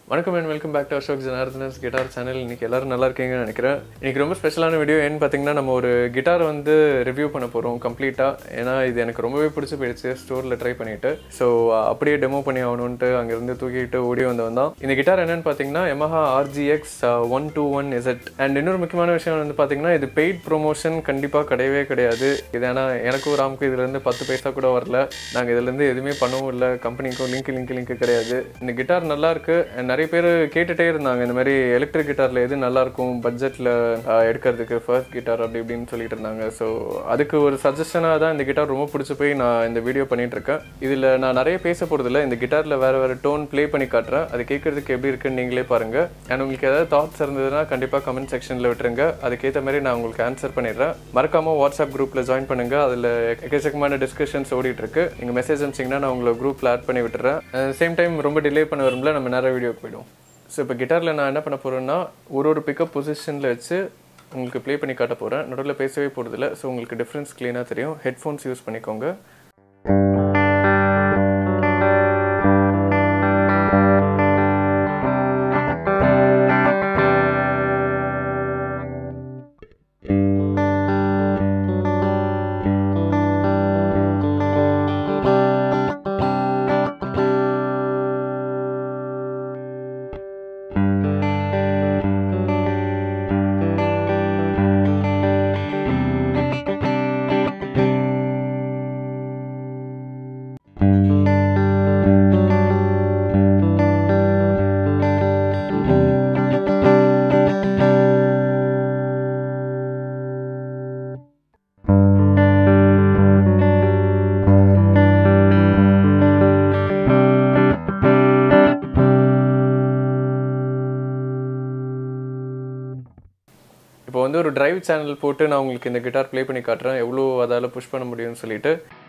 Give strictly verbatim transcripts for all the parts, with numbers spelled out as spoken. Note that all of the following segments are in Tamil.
வணக்கம் and welcome back to Ashok Janardhan's Guitar Channel. இன்னைக்கு எல்லாரும் நல்லா இருக்கீங்கன்னு நினைக்கிறேன். இன்னைக்கு ரொம்ப ஸ்பெஷலான வீடியோ ஏன்னு பார்த்தீங்கன்னா நம்ம ஒரு கிட்டார் வந்து ரிவ்யூ பண்ண போகிறோம் கம்ப்ளீட்டாக. ஏன்னா இது எனக்கு ரொம்பவே பிடிச்சி போயிடுச்சு ஸ்டோரில் ட்ரை பண்ணிவிட்டு. ஸோ அப்படியே டெமோ பண்ணி ஆகணுன்ட்டு அங்கேருந்து தூக்கிட்டு ஓடி வந்து வந்தோம். இந்த கிட்டார் என்னென்னு பார்த்தீங்கன்னா Yamaha R G X one twenty-one Z. And இன்னொரு முக்கியமான விஷயம் வந்து பார்த்தீங்கன்னா இது பெய்ட் ப்ரொமோஷன் கண்டிப்பாக கிடையவே கிடையாது. இது ஏன்னா எனக்கும் ராமுக்கும் இதுலேருந்து பத்து பைசா கூட வரல. நாங்கள் இதுலேருந்து எதுவுமே பண்ணவும் இல்லை. கம்பெனிக்கும் லிங்க் லிங்க் லிங்க் கிடையாது. இந்த கிட்டார் நல்லா இருக்கு. நிறைய பேர் கேட்டுட்டே இருந்தாங்க இந்த மாதிரி எலக்ட்ரிக் கிட்டார்ல எது நல்லா இருக்கும் பட்ஜெட்ல எடுக்கிறதுக்கு ஃபர்ஸ்ட் கிட்டார் அப்படி இப்படின்னு சொல்லிட்டு இருந்தாங்க. ஸோ அதுக்கு ஒரு சஜஷனாக தான் இந்த கிட்டார் ரொம்ப பிடிச்சி போய் நான் இந்த வீடியோ பண்ணிட்டு இருக்கேன். இதில் நான் நிறைய பேச போகிறது இல்லை. இந்த கிட்டாரில் வேறு வேறு டோன் ப்ளே பண்ணி காட்டுறேன். அது கேட்கறதுக்கு எப்படி இருக்குன்னு நீங்களே பாருங்க. அண்ட் உங்களுக்கு ஏதாவது தாட்ஸ் இருந்ததுன்னா கண்டிப்பாக கமெண்ட் செக்ஷனில் விட்டுருங்க. அதுக்கேற்ற மாதிரி நான் உங்களுக்கு ஆன்சர் பண்ணிடுறேன். மறக்காம வாட்ஸ்அப் குரூப்பில் ஜாயின் பண்ணுங்க. அதில் எக்கச்சக்கமான டிஸ்கஷன்ஸ் ஓடிட்டு இருக்கு. நீங்கள் மெசேஜ் அனுப்பிச்சிங்கன்னா நான் உங்களை குரூப்பில் ஆட் பண்ணி விட்டுறேன். சேம் டைம் ரொம்ப டிலே பண்ண வரும்ல, நம்ம நிறைய வீடியோ போயிடும். ஸோ இப்போ கிட்டாரில் நான் என்ன பண்ண போகிறேன்னா ஒரு ஒரு பிக்கப் பொசிஷனில் வச்சு உங்களுக்கு ப்ளே பண்ணி காட்ட போகிறேன். நடுவில் பேசவே போகிறதில்ல. ஸோ உங்களுக்கு டிஃப்ரென்ஸ் க்ளீனாக தெரியும். ஹெட்ஃபோன்ஸ் யூஸ் பண்ணிக்கோங்க. இப்போ வந்து ஒரு டிரைவ் சேனல் போட்டு நான் உங்களுக்கு இந்த கிட்டார் ப்ளே பண்ணி காட்டுறேன் எவ்வளோ அதால் புஷ் பண்ண முடியும்னு சொல்லிட்டு.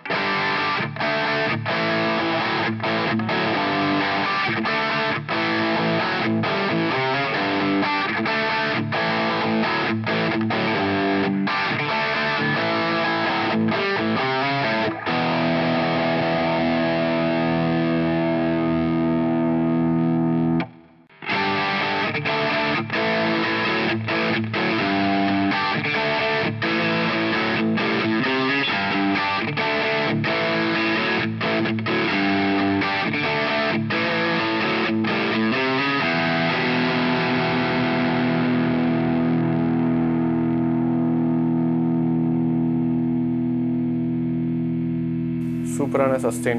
சூப்பரான சஸ்டெயின்.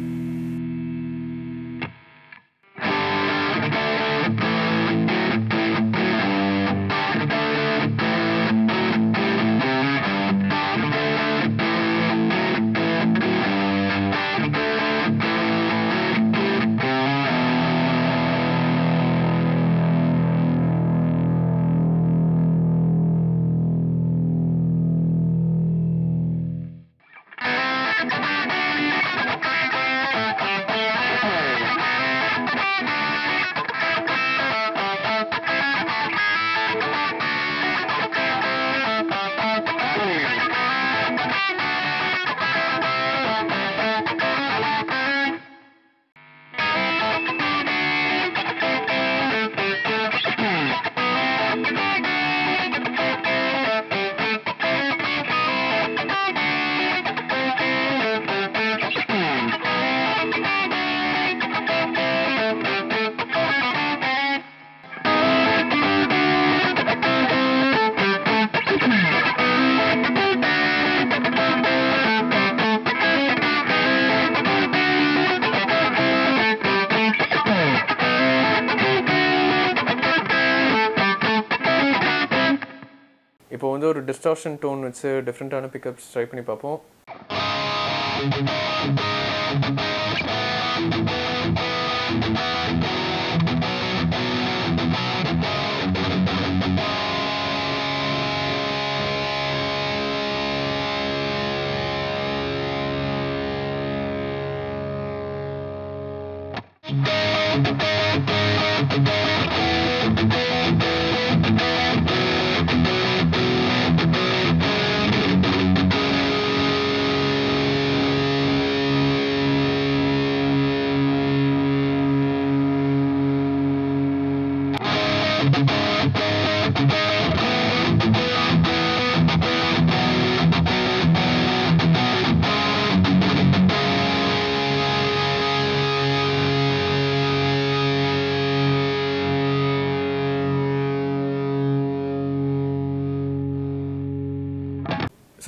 இப்போ வந்து ஒரு டிஸ்டார்ஷன் டோன் வச்சு டிஃப்ரெண்ட்டான பிக்கப்ஸ் ட்ரை பண்ணி பார்ப்போம்.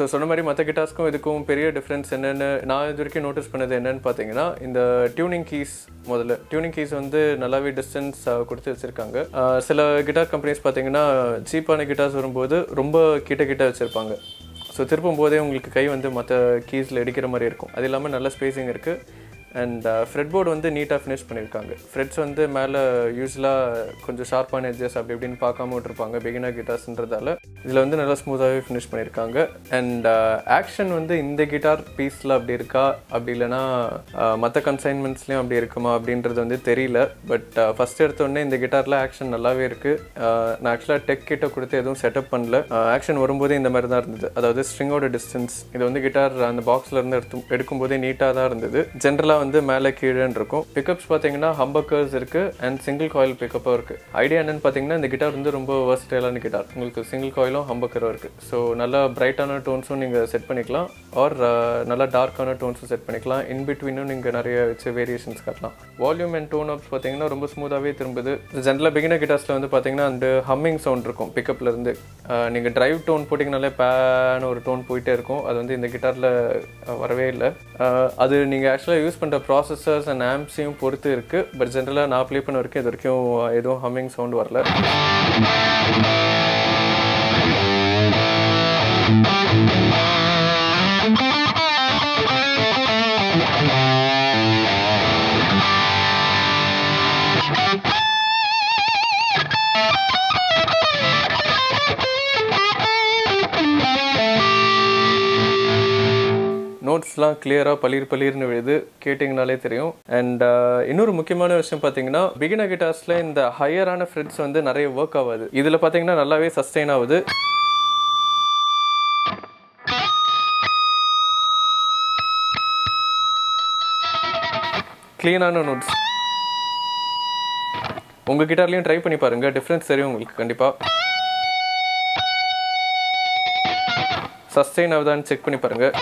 ஸோ சொன்ன மாதிரி மற்ற கிட்டார்ஸ்க்கும் இதுக்கும் பெரிய டிஃப்ரென்ஸ் என்னென்னு நான் இது வரைக்கும் நோட்டீஸ் பண்ணது என்னென்னு பார்த்தீங்கன்னா இந்த டியூனிங் கீஸ். முதல்ல டியூனிங் கீஸ் வந்து நல்லாவே டிஸ்டன்ஸ் கொடுத்து வச்சுருக்காங்க. சில கிட்டார் கம்பெனிஸ் பார்த்தீங்கன்னா சீப்பான கிட்டார்ஸ் வரும்போது ரொம்ப கிட்ட கிட்ட வச்சுருப்பாங்க. ஸோ திருப்பும் போதே உங்களுக்கு கை வந்து மற்ற கீஸில் அடிக்கிற மாதிரி இருக்கும். அது இல்லாமல் நல்ல ஸ்பேஸிங் இருக்குது. அண்ட் ஃப்ரெட் போர்டு வந்து நீட்டாக ஃபினிஷ் பண்ணியிருக்காங்க. ஃப்ரெட்ஸ் வந்து மேலே யூஸ்வலாக கொஞ்சம் ஷார்ப்பான எட்ஜஸ் அப்படி இப்படின்னு பார்க்காம விட்டுருப்பாங்க பிகினர் கிட்டார்ஸ்ன்றதால. இதில் வந்து நல்லா ஸ்மூத்தாகவே ஃபினிஷ் பண்ணியிருக்காங்க. அண்ட் ஆக்ஷன் வந்து இந்த கிட்டார் பீஸில் அப்படி இருக்கா, அப்படி இல்லைனா மற்ற கன்சைன்மெண்ட்ஸ்லேயும் அப்படி இருக்குமா அப்படின்றது வந்து தெரியல. பட் ஃபஸ்ட் எடுத்தோடனே இந்த கிட்டாரில் ஆக்ஷன் நல்லாவே இருக்குது. நான் ஆக்சுவலாக டெக் கிட்ட கொடுத்து எதுவும் செட்டப் பண்ணல. ஆக்ஷன் வரும்போதே இந்த மாதிரி தான் இருந்தது. அதாவது ஸ்ட்ரிங்கோட டிஸ்டன்ஸ் இது வந்து கிட்டார் அந்த பாக்ஸில் இருந்து எடுத்து எடுக்கும்போதே நீட்டாக தான் இருந்தது. ஜென்ரலாக வந்து மேலே கீழேன்னு இருக்கும். பிக்கப்ஸ் பார்த்தீங்கன்னா ஹம்பக்கர்ஸ் இருக்குது அண்ட் சிங்கிள் காயில் பிக்கப்பும் இருக்குது. ஐடியா என்னென்னு பார்த்தீங்கன்னா இந்த கிட்டார் வந்து ரொம்ப வர்ஸ்டைலான கிட்டார். உங்களுக்கு சிங்கிள் காயிலும் ஹம்பக்கரும் இருக்குது. ஸோ நல்லா பிரைட்டான டோன்ஸும் நீங்கள் செட் பண்ணிக்கலாம், ஆர் நல்லா டார்க்கான டோன்ஸும் செட் பண்ணிக்கலாம். இன் பிட்வீனும் நீங்கள் நிறைய வச்சு வேரியேஷன்ஸ் காட்டலாம். வால்யூம் அண்ட் டோன் அப்ஸ் பார்த்தீங்கன்னா ரொம்ப ஸ்மூத்தாகவே திரும்புது. ஜென்ரலாக பிகினர் கிட்டார்ஸில் வந்து பார்த்தீங்கன்னா அந்த ஹம்மிங் சவுண்ட் இருக்கும் பிக்கப்பில் இருந்து. நீங்கள் டிரைவ் டோன் போட்டிங்கனாலே பேன ஒரு டோன் போயிட்டே இருக்கும். அது வந்து இந்த கிட்டாரில் வரவே இல்லை. அது நீங்கள் ஆக்சுவலாக யூஸ் பண்ணுற ப்ராசஸர்ஸ் அண்ட் ஆம்ப்ஸையும் பொறுத்து இருக்குது. பட் ஜென்ரலாக நான் ப்ளே பண்ண வரைக்கும் இது வரைக்கும் எதுவும் ஹம்மிங் சவுண்ட் வரல. நோட்ஸ்லாம் கிளியராக பளிர் பளிர்னு விழுது, கேட்டிங்கனாலே தெரியும். அண்ட் இன்னொரு முக்கியமான விஷயம் பார்த்தீங்கன்னா பிகினர் கிட்டார்ஸில் இந்த ஹையரான ஃப்ரெட்ஸ் வந்து நிறைய ஒர்க் ஆகாது. இதில் பார்த்தீங்கன்னா நல்லாவே சஸ்டெயின் ஆகுது. க்ளீனான நோட்ஸ். உங்கள் கிட்டார்லையும் ட்ரை பண்ணி பாருங்கள், டிஃப்ரென்ஸ் தெரியும் உங்களுக்கு கண்டிப்பாக. சஸ்டெயின் ஆகுதான்னு செக் பண்ணி பாருங்கள்.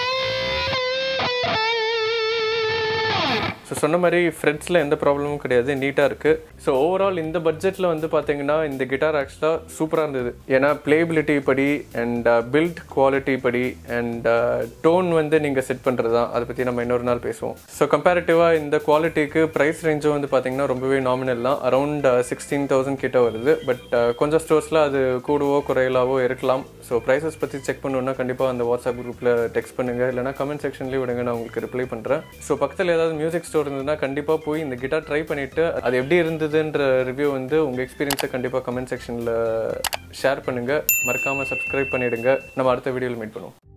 ஸோ சொன்ன மாதிரி ஃப்ரெட்ஸில் எந்த ப்ராப்ளமும் கிடையாது, நீட்டாக இருக்குது. ஸோ ஓவரால் இந்த பட்ஜெட்டில் வந்து பார்த்தீங்கன்னா இந்த கிட்டார் ஆக்சுவலாக சூப்பராக இருந்தது. ஏன்னா ப்ளேபிலிட்டி படி அண்ட் பில்ட் குவாலிட்டி படி அண்ட் டோன் வந்து நீங்கள் செட் பண்ணுறது தான். அதை பற்றி நம்ம இன்னொரு நாள் பேசுவோம். ஸோ கம்பேரிட்டிவாக இந்த குவாலிட்டிக்கு ப்ரைஸ் ரேஞ்சும் வந்து பார்த்தீங்கன்னா ரொம்பவே நாமினல் தான். அரௌண்ட் சிக்ஸ்டீன் தௌசண்ட் கிட்ட வருது. பட் கொஞ்சம் ஸ்டோர்ஸில் அது கூடவோ குறையலாவோ இருக்கலாம். ஸோ ப்ரைஸஸ் பற்றி செக் பண்ணணுன்னா கண்டிப்பாக அந்த வாட்ஸ்அப் குரூப்பில் டெக்ஸ்ட் பண்ணுங்கள், இல்லைனா கமெண்ட் செக்ஷன்லேயே விடுங்க, நான் உங்களுக்கு ரிப்ளை பண்ணுறேன். ஸோ பக்கத்தில் ஏதாவது மியூசிக் ஸ்டோர் இருந்ததுன்னா கண்டிப்பாக போய் இந்த கிட்டார் ட்ரை பண்ணிவிட்டு அது எப்படி இருந்ததுன்ற ரிவ்யூ வந்து உங்கள் எக்ஸ்பீரியன்ஸை கண்டிப்பாக கமெண்ட் செக்ஷனில் ஷேர் பண்ணுங்கள். மறக்காமல் சப்ஸ்கிரைப் பண்ணிவிடுங்க. நம்ம அடுத்த வீடியோவில் மீட் பண்ணுவோம்.